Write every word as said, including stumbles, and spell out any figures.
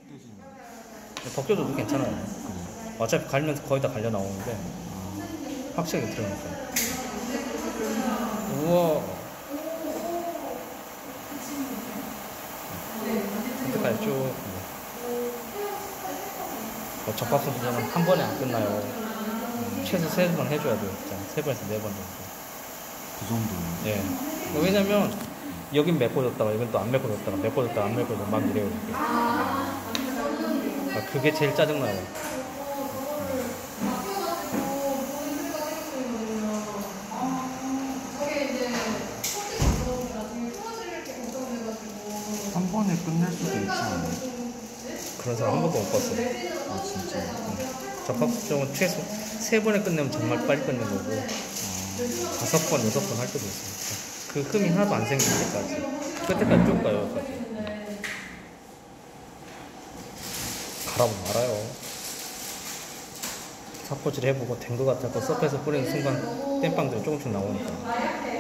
벗겨지는. 벗겨줘도 괜찮아요. 그래. 어차피 갈면서 거의 다 갈려 나오는데 확실하게 들으니까. 우와. 이때까지 쭉. 뭐 접합성 수정은 한 번에 안 끝나요. 음, 최소 세 번 해줘야 돼요. 진짜 세 번에서 네 번 정도. 그 정도는. 예. 왜냐면 여긴 메꿔줬다가 여긴 또 안 메꿔줬다가 메꿔줬다가 안 메꿔줬다가 막 이래요. 이렇게. 아, 그게 제일 짜증나요. 한 번에 끝낼 수도 있지 않아? 그런 사람 한 번도 못 봤어요. 아 진짜. 응. 접합성은 최소 세 번에 끝내면 정말 빨리 끝내는 거고 아, 다섯 번, 여섯 번 할 때도 있어요. 그 흠이 하나도 안 생길 때까지 끝에까지 쭉 가요. 여기까지. 가라고 말아요. 삽꼬질 해보고 된 거 같아서 서프에서 뿌리는 순간 땜빵들이 조금씩 나오니까.